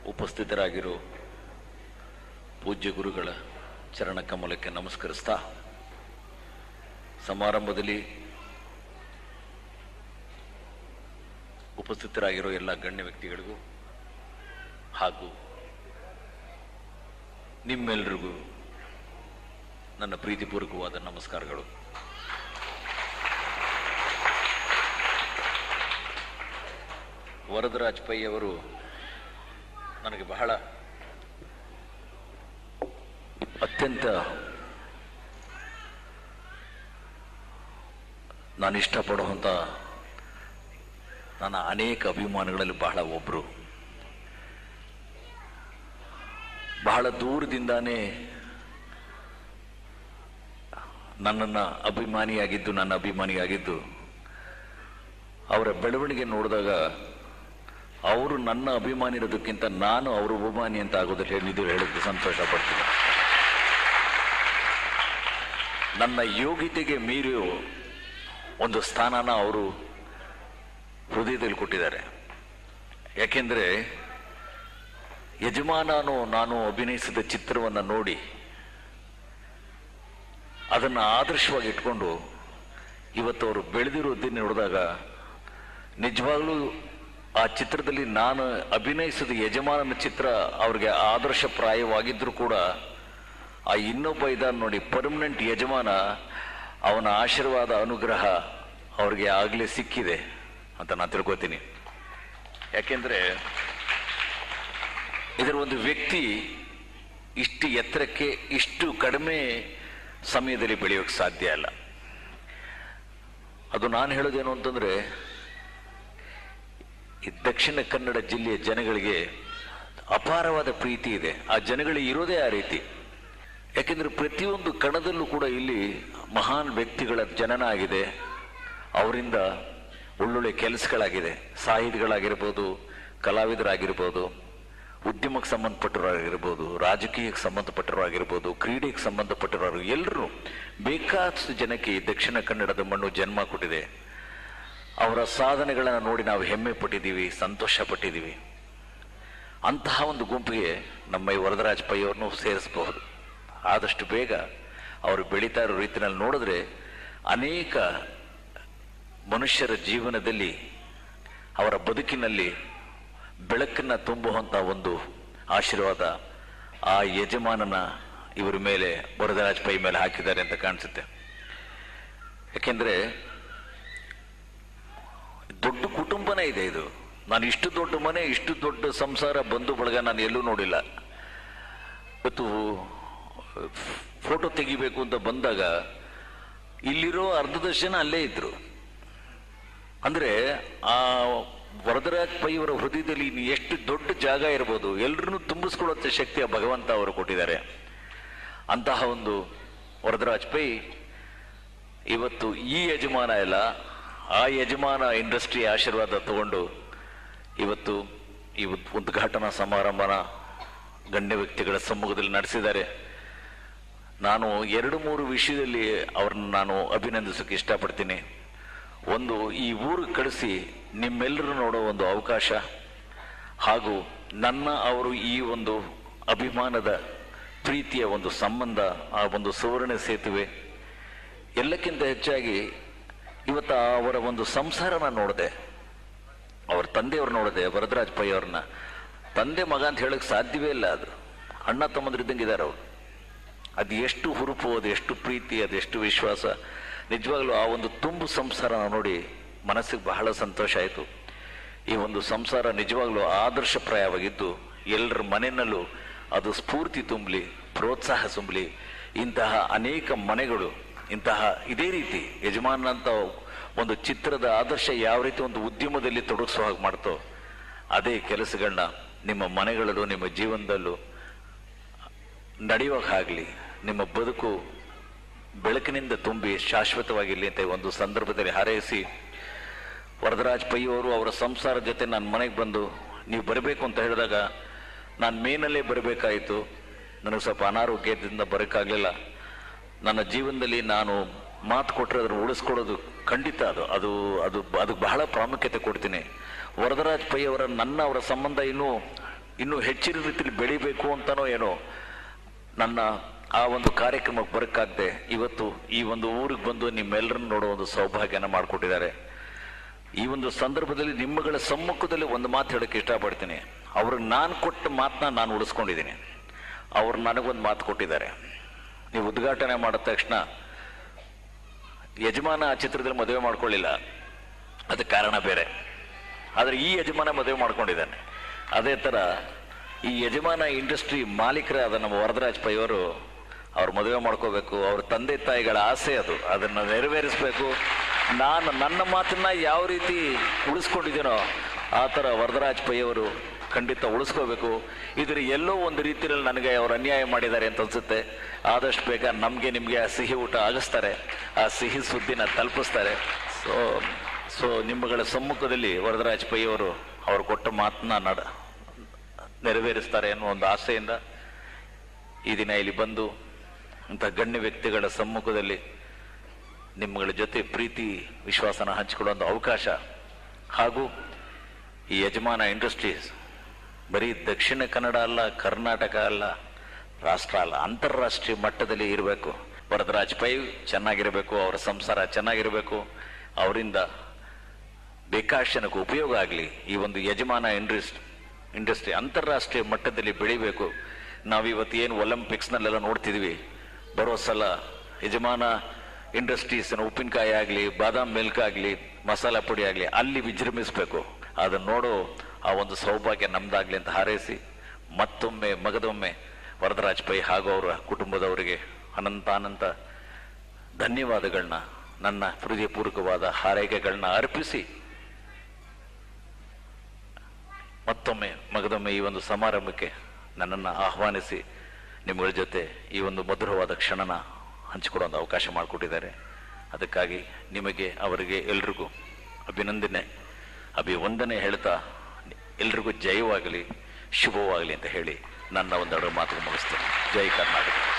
ಉಪಸ್ಥಿತರಾಗಿರೋ ಪೂಜ್ಯ ಗುರುಗಳ ಚರಣ ಕಮಲಕ್ಕೆ ನಮಸ್ಕರಿಸ್ತಾ, ಸಮಾರಂಭದಲ್ಲಿ ಉಪಸ್ಥಿತರಾಗಿರೋ ಎಲ್ಲ ಗಣ್ಯ ವ್ಯಕ್ತಿಗಳಿಗೂ ಹಾಗೂ ನಿಮ್ಮೆಲ್ಲರಿಗೂ ನನ್ನ ಪ್ರೀತಿಪೂರ್ವಕವಾದ ನಮಸ್ಕಾರಗಳು. ವರದರಾಜ್ ಪೈ ಅವರು ನನಗೆ ಬಹಳ ಅತ್ಯಂತ ನಾನು ಇಷ್ಟಪಡುವಂಥ ನನ್ನ ಅನೇಕ ಅಭಿಮಾನಿಗಳಲ್ಲಿ ಬಹಳ ಒಬ್ಬರು. ಬಹಳ ದೂರದಿಂದಾನೇ ನನ್ನ ಅಭಿಮಾನಿಯಾಗಿದ್ದು ಅವರ ಬೆಳವಣಿಗೆ ನೋಡಿದಾಗ ಅವರು ನನ್ನ ಅಭಿಮಾನಿ ಇರೋದಕ್ಕಿಂತ ನಾನು ಅವರ ಅಭಿಮಾನಿ ಅಂತ ಆಗೋದಿಲ್ಲ ಹೇಳಿದ್ದು ಸಂತೋಷ ಪಡ್ತೀನಿ. ನನ್ನ ಯೋಗ್ಯತೆಗೆ ಮೀರಿ ಒಂದು ಸ್ಥಾನನ ಅವರು ಹೃದಯದಲ್ಲಿ ಕೊಟ್ಟಿದ್ದಾರೆ. ಯಾಕೆಂದರೆ ಯಜಮಾನನು ನಾನು ಅಭಿನಯಿಸಿದ ಚಿತ್ರವನ್ನು ನೋಡಿ ಅದನ್ನು ಆದರ್ಶವಾಗಿ ಇಟ್ಕೊಂಡು ಇವತ್ತು ಅವರು ಬೆಳೆದಿರೋದನ್ನು ನೋಡಿದಾಗ ನಿಜವಾಗ್ಲೂ ಆ ಚಿತ್ರದಲ್ಲಿ ನಾನು ಅಭಿನಯಿಸಿದ ಯಜಮಾನನ ಚಿತ್ರ ಅವ್ರಿಗೆ ಆದರ್ಶಪ್ರಾಯವಾಗಿದ್ದರೂ ಕೂಡ ಆ ಇನ್ನೊಬ್ಬ ಇದ್ದಾನೆ ನೋಡಿ, ಪರ್ಮನೆಂಟ್ ಯಜಮಾನ, ಅವನ ಆಶೀರ್ವಾದ ಅನುಗ್ರಹ ಅವ್ರಿಗೆ ಆಗಲೇ ಸಿಕ್ಕಿದೆ ಅಂತ ನಾನು ತಿಳ್ಕೊತೀನಿ. ಯಾಕೆಂದರೆ ಇದರ ಒಂದು ವ್ಯಕ್ತಿ ಇಷ್ಟು ಎತ್ತರಕ್ಕೆ ಇಷ್ಟು ಕಡಿಮೆ ಸಮಯದಲ್ಲಿ ಬೆಳೆಯೋಕ್ಕೆ ಸಾಧ್ಯ ಅಲ್ಲ. ಅದು ನಾನು ಹೇಳೋದೇನು ಅಂತಂದರೆ, ಈ ದಕ್ಷಿಣ ಕನ್ನಡ ಜಿಲ್ಲೆಯ ಜನಗಳಿಗೆ ಅಪಾರವಾದ ಪ್ರೀತಿ ಇದೆ. ಆ ಜನಗಳಿಗೆ ಇರೋದೇ ಆ ರೀತಿ. ಯಾಕೆಂದರೆ ಪ್ರತಿಯೊಂದು ಕಣದಲ್ಲೂ ಕೂಡ ಇಲ್ಲಿ ಮಹಾನ್ ವ್ಯಕ್ತಿಗಳ ಜನನ ಆಗಿದೆ. ಅವರಿಂದ ಒಳ್ಳೊಳ್ಳೆ ಕೆಲಸಗಳಾಗಿದೆ. ಸಾಹಿತಿಗಳಾಗಿರ್ಬೋದು, ಕಲಾವಿದರಾಗಿರ್ಬೋದು, ಉದ್ಯಮಕ್ಕೆ ಸಂಬಂಧಪಟ್ಟವರಾಗಿರ್ಬೋದು, ರಾಜಕೀಯಕ್ಕೆ ಸಂಬಂಧಪಟ್ಟವರಾಗಿರ್ಬೋದು, ಕ್ರೀಡೆಗೆ ಸಂಬಂಧಪಟ್ಟವರು, ಎಲ್ಲರೂ ಬೇಕಾದಷ್ಟು ಜನಕ್ಕೆ ಈ ದಕ್ಷಿಣ ಕನ್ನಡದ ಮಣ್ಣು ಜನ್ಮ ಕೊಟ್ಟಿದೆ. ಅವರ ಸಾಧನೆಗಳನ್ನು ನೋಡಿ ನಾವು ಹೆಮ್ಮೆ ಪಟ್ಟಿದ್ದೀವಿ, ಸಂತೋಷ ಪಟ್ಟಿದ್ದೀವಿ. ಅಂತಹ ಒಂದು ಗುಂಪಿಗೆ ನಮ್ಮ ಈ ವರದರಾಜ್ ಪೈ ಅವ್ರನ್ನೂ ಸೇರಿಸಬಹುದು. ಆದಷ್ಟು ಬೇಗ ಅವರು ಬೆಳೀತಾ ಇರೋ ರೀತಿಯಲ್ಲಿ ನೋಡಿದ್ರೆ ಅನೇಕ ಮನುಷ್ಯರ ಜೀವನದಲ್ಲಿ ಅವರ ಬದುಕಿನಲ್ಲಿ ಬೆಳಕನ್ನು ತುಂಬುವಂಥ ಒಂದು ಆಶೀರ್ವಾದ ಆ ಯಜಮಾನನ ಇವರ ಮೇಲೆ, ವರದರಾಜ್ ಪೈ ಮೇಲೆ ಹಾಕಿದ್ದಾರೆ ಅಂತ ಕಾಣಿಸುತ್ತೆ. ಯಾಕೆಂದರೆ ದೊಡ್ಡ ಕುಟುಂಬನೇ ಇದೆ ಇದು. ನಾನು ಇಷ್ಟು ದೊಡ್ಡ ಮನೆ, ಇಷ್ಟು ದೊಡ್ಡ ಸಂಸಾರ, ಬಂಧು ಬಳಗ ನಾನು ಎಲ್ಲೂ ನೋಡಿಲ್ಲ. ಇವತ್ತು ಫೋಟೋ ತೆಗಿಬೇಕು ಅಂತ ಬಂದಾಗ ಇಲ್ಲಿರೋ ಅರ್ಧದಷ್ಟು ಜನ ಅಲ್ಲೇ ಇದ್ರು. ಅಂದರೆ ಆ ವರದರಾಜ್ ಪೈ ಅವರ ಹೃದಯದಲ್ಲಿ ಎಷ್ಟು ದೊಡ್ಡ ಜಾಗ ಇರ್ಬೋದು, ಎಲ್ಲರನ್ನೂ ತುಂಬಿಸ್ಕೊಳ್ಳುವಂಥ ಶಕ್ತಿಯ ಭಗವಂತ ಅವರು ಕೊಟ್ಟಿದ್ದಾರೆ. ಅಂತಹ ಒಂದು ವರದರಾಜ್ ಪೈ ಇವತ್ತು ಈ ಯಜಮಾನ ಎಲ್ಲ ಆ ಯಜಮಾನ ಇಂಡಸ್ಟ್ರಿ ಆಶೀರ್ವಾದ ತಗೊಂಡು ಇವತ್ತು ಈ ಉದ್ಘಾಟನಾ ಸಮಾರಂಭನ ಗಣ್ಯ ವ್ಯಕ್ತಿಗಳ ಸಮ್ಮುಖದಲ್ಲಿ ನಡೆಸಿದ್ದಾರೆ. ನಾನು 2-3 ವಿಷಯದಲ್ಲಿ ಅವ್ರನ್ನ ನಾನು ಅಭಿನಂದಿಸೋಕೆ ಇಷ್ಟಪಡ್ತೀನಿ. ಒಂದು, ಈ ಊರಿಗೆ ಕಳಿಸಿ ನಿಮ್ಮೆಲ್ಲರೂ ನೋಡೋ ಒಂದು ಅವಕಾಶ, ಹಾಗೂ ಅವರು ಈ ಒಂದು ಅಭಿಮಾನದ ಪ್ರೀತಿಯ ಒಂದು ಸಂಬಂಧ, ಆ ಒಂದು ಸುವರ್ಣ ಸೇತುವೆ, ಎಲ್ಲಕ್ಕಿಂತ ಹೆಚ್ಚಾಗಿ ಇವತ್ತು ಅವರ ಒಂದು ಸಂಸಾರನ ನೋಡಿದೆ, ಅವ್ರ ತಂದೆಯವ್ರು ನೋಡಿದೆ. ವರದರಾಜ್ ಪೈ ಅವ್ರನ್ನ ತಂದೆ ಮಗ ಅಂತ ಹೇಳಕ್ಕೆ ಸಾಧ್ಯವೇ ಇಲ್ಲ. ಅದು ಅಣ್ಣ ತಮ್ಮಂದ್ರಿದ್ದಂಗೆ ಇದ್ದಾರೆ ಅವರು. ಅದು ಎಷ್ಟು ಹುರುಪು, ಅದು ಎಷ್ಟು ಪ್ರೀತಿ, ಅದು ಎಷ್ಟು ವಿಶ್ವಾಸ. ನಿಜವಾಗ್ಲೂ ಆ ಒಂದು ತುಂಬು ಸಂಸಾರ ನೋಡಿ ಮನಸ್ಸಿಗೆ ಬಹಳ ಸಂತೋಷ ಆಯಿತು. ಈ ಒಂದು ಸಂಸಾರ ನಿಜವಾಗ್ಲೂ ಆದರ್ಶಪ್ರಾಯವಾಗಿದ್ದು ಎಲ್ಲರ ಮನೆಯಲ್ಲೂ ಅದು ಸ್ಫೂರ್ತಿ ತುಂಬಲಿ, ಪ್ರೋತ್ಸಾಹ ತುಂಬಲಿ. ಇಂತಹ ಅನೇಕ ಮನೆಗಳು ಇಂತಹ ಇದೇ ರೀತಿ ಯಜಮಾನಂತ ಒಂದು ಚಿತ್ರದ ಆದರ್ಶ ಯಾವ ರೀತಿ ಒಂದು ಉದ್ಯಮದಲ್ಲಿ ತೊಡಗಿಸೋ ಹಾಗೆ ಮಾಡ್ತೋ, ಅದೇ ಕೆಲಸಗಳನ್ನ ನಿಮ್ಮ ಮನೆಗಳಲ್ಲೂ ನಿಮ್ಮ ಜೀವನದಲ್ಲೂ ನಡೆಯುವಾಗಲಿ, ನಿಮ್ಮ ಬದುಕು ಬೆಳಕಿನಿಂದ ತುಂಬಿ ಶಾಶ್ವತವಾಗಿರಲಿ ಅಂತ ಒಂದು ಸಂದರ್ಭದಲ್ಲಿ ಹಾರೈಸಿ, ವರದರಾಜ್ ಪೈ ಅವರು ಅವರ ಸಂಸಾರ ಜೊತೆ ನನ್ನ ಮನೆಗೆ ಬಂದು ನೀವು ಬರಬೇಕು ಅಂತ ಹೇಳಿದಾಗ ನಾನು ಮೇನಲ್ಲೇ ಬರಬೇಕಾಯಿತು. ನನಗೆ ಸ್ವಲ್ಪ ಅನಾರೋಗ್ಯದಿಂದ ಬರೋಕ್ಕಾಗಲಿಲ್ಲ. ನನ್ನ ಜೀವನದಲ್ಲಿ ನಾನು ಮಾತು ಕೊಟ್ಟರೆ ಅದನ್ನು ಉಳಿಸ್ಕೊಳ್ಳೋದು ಖಂಡಿತ ಅದಕ್ಕೆ ಬಹಳ ಪ್ರಾಮುಖ್ಯತೆ ಕೊಡ್ತೀನಿ. ವರದರಾಜ್ ಪೈ ಅವರ ಅವರ ಸಂಬಂಧ ಇನ್ನೂ ಇನ್ನೂ ಹೆಚ್ಚಿನ ರೀತಿಯಲ್ಲಿ ಬೆಳಿಬೇಕು ಅಂತನೋ ಏನೋ ನನ್ನ ಆ ಒಂದು ಕಾರ್ಯಕ್ರಮಕ್ಕೆ ಬರೋಕ್ಕಾಗದೆ ಇವತ್ತು ಈ ಒಂದು ಊರಿಗೆ ಬಂದು ನಿಮ್ಮೆಲ್ಲರನ್ನು ನೋಡೋ ಒಂದು ಸೌಭಾಗ್ಯನ ಮಾಡಿಕೊಟ್ಟಿದ್ದಾರೆ. ಈ ಒಂದು ಸಂದರ್ಭದಲ್ಲಿ ನಿಮ್ಮಗಳ ಸಮ್ಮುಖದಲ್ಲಿ ಒಂದು ಮಾತು ಹೇಳೋಕ್ಕೆ ಇಷ್ಟಪಡ್ತೀನಿ. ಅವ್ರಿಗೆ ನಾನು ಕೊಟ್ಟ ಮಾತನ್ನ ನಾನು ಉಳಿಸ್ಕೊಂಡಿದ್ದೀನಿ. ಅವ್ರು ನನಗೊಂದು ಮಾತು ಕೊಟ್ಟಿದ್ದಾರೆ. ನೀವು ಉದ್ಘಾಟನೆ ಮಾಡಿದ ತಕ್ಷಣ ಯಜಮಾನ ಆ ಚಿತ್ರದಲ್ಲಿ ಮದುವೆ ಮಾಡ್ಕೊಳ್ಳಿಲ್ಲ, ಅದಕ್ಕೆ ಕಾರಣ ಬೇರೆ. ಆದರೆ ಈ ಯಜಮಾನ ಮದುವೆ ಮಾಡ್ಕೊಂಡಿದ್ದಾನೆ. ಅದೇ ಥರ ಈ ಯಜಮಾನ ಇಂಡಸ್ಟ್ರಿ ಮಾಲೀಕರಾದ ನಮ್ಮ ವರದರಾಜ್ ಪೈ ಅವರು ಅವ್ರು ಮದುವೆ ಮಾಡ್ಕೋಬೇಕು. ಅವ್ರ ತಂದೆ ತಾಯಿಗಳ ಆಸೆ ಅದು, ಅದನ್ನು ನೆರವೇರಿಸಬೇಕು. ನಾನು ನನ್ನ ಮಾತನ್ನ ಯಾವ ರೀತಿ ಉಳಿಸ್ಕೊಂಡಿದ್ದೀನೋ ಆ ಥರ ವರದರಾಜ್ ಪೈ ಅವರು ಖಂಡಿತ ಉಳಿಸ್ಕೋಬೇಕು. ಇದ್ರ ಎಲ್ಲೋ ಒಂದು ರೀತಿಯಲ್ಲಿ ನನಗೆ ಅವ್ರು ಅನ್ಯಾಯ ಮಾಡಿದ್ದಾರೆ ಅಂತ ಅನ್ಸುತ್ತೆ. ಆದಷ್ಟು ಬೇಗ ನಮಗೆ ನಿಮಗೆ ಆ ಸಿಹಿ ಊಟ ಆಗಿಸ್ತಾರೆ, ಆ ಸಿಹಿ ಸುದ್ದಿನ ತಲುಪಿಸ್ತಾರೆ. ಸೊ ನಿಮ್ಮಗಳ ಸಮ್ಮುಖದಲ್ಲಿ ವರದರಾಜ್ ಪೈ ಅವರು ಅವ್ರು ಕೊಟ್ಟ ಮಾತನ್ನ ನೆರವೇರಿಸ್ತಾರೆ ಅನ್ನೋ ಒಂದು ಆಸೆಯಿಂದ ಈ ದಿನ ಇಲ್ಲಿ ಬಂದು ಇಂಥ ಗಣ್ಯ ವ್ಯಕ್ತಿಗಳ ಸಮ್ಮುಖದಲ್ಲಿ ನಿಮ್ಮಗಳ ಜೊತೆ ಪ್ರೀತಿ ವಿಶ್ವಾಸನ ಹಂಚಿಕೊಳ್ಳುವಂಥ ಅವಕಾಶ, ಹಾಗೂ ಈ ಯಜಮಾನ ಇಂಡಸ್ಟ್ರೀಸ್ ಬರೀ ದಕ್ಷಿಣ ಕನ್ನಡ ಅಲ್ಲ, ಕರ್ನಾಟಕ ಅಲ್ಲ, ರಾಷ್ಟ್ರ ಅಲ್ಲ, ಅಂತಾರಾಷ್ಟ್ರೀಯ ಮಟ್ಟದಲ್ಲಿ ಇರಬೇಕು. ವರದರಾಜ್ ಪೈ ಚೆನ್ನಾಗಿರಬೇಕು, ಅವರ ಸಂಸಾರ ಚೆನ್ನಾಗಿರಬೇಕು, ಅವರಿಂದ ಬೇಕಾಶನಕ್ಕೆ ಉಪಯೋಗ ಆಗಲಿ. ಈ ಒಂದು ಯಜಮಾನ ಇಂಡಸ್ಟ್ರಿ ಅಂತಾರಾಷ್ಟ್ರೀಯ ಮಟ್ಟದಲ್ಲಿ ಬೆಳಿಬೇಕು. ನಾವಿವತ್ತು ಏನು ಒಲಿಂಪಿಕ್ಸ್ನಲ್ಲೆಲ್ಲ ನೋಡ್ತಿದ್ವಿ, ಬರೋ ಸಲ ಯಜಮಾನ ಇಂಡಸ್ಟ್ರೀಸ್ನ ಉಪ್ಪಿನಕಾಯಿ ಆಗಲಿ, ಬಾದಾಮ್ ಮಿಲ್ಕ್ ಆಗಲಿ, ಮಸಾಲ ಪುಡಿ ಆಗಲಿ ಅಲ್ಲಿ ವಿಜೃಂಭಿಸಬೇಕು. ಅದನ್ನು ನೋಡೋ ಆ ಒಂದು ಸೌಭಾಗ್ಯ ನಮ್ದಾಗ್ಲಿ ಅಂತ ಹಾರೈಸಿ ಮತ್ತೊಮ್ಮೆ ಮಗದೊಮ್ಮೆ ವರದರಾಜ್ ಪೈ ಹಾಗೂ ಅವರ ಕುಟುಂಬದವರಿಗೆ ಅನಂತಾನಂತ ಧನ್ಯವಾದಗಳನ್ನ, ನನ್ನ ಹೃದಯಪೂರ್ವಕವಾದ ಹಾರೈಕೆಗಳನ್ನ ಅರ್ಪಿಸಿ ಮತ್ತೊಮ್ಮೆ ಮಗದೊಮ್ಮೆ ಈ ಒಂದು ಸಮಾರಂಭಕ್ಕೆ ನನ್ನನ್ನು ಆಹ್ವಾನಿಸಿ ನಿಮ್ಮಗಳ ಜೊತೆ ಈ ಒಂದು ಮಧುರವಾದ ಕ್ಷಣನ ಹಂಚಿಕೊಡುವಂಥ ಅವಕಾಶ ಮಾಡಿಕೊಟ್ಟಿದ್ದಾರೆ. ಅದಕ್ಕಾಗಿ ನಿಮಗೆ, ಅವರಿಗೆ ಎಲ್ರಿಗೂ ಅಭಿವಂದನೆ ಹೇಳ್ತಾ ಎಲ್ರಿಗೂ ಜಯವಾಗಲಿ, ಶುಭವಾಗಲಿ ಅಂತ ಹೇಳಿ ನನ್ನ ಒಂದೆರಡು ಮಾತು ಮುಗಿಸ್ತೇನೆ. ಜೈ ಕರ್ನಾಟಕ.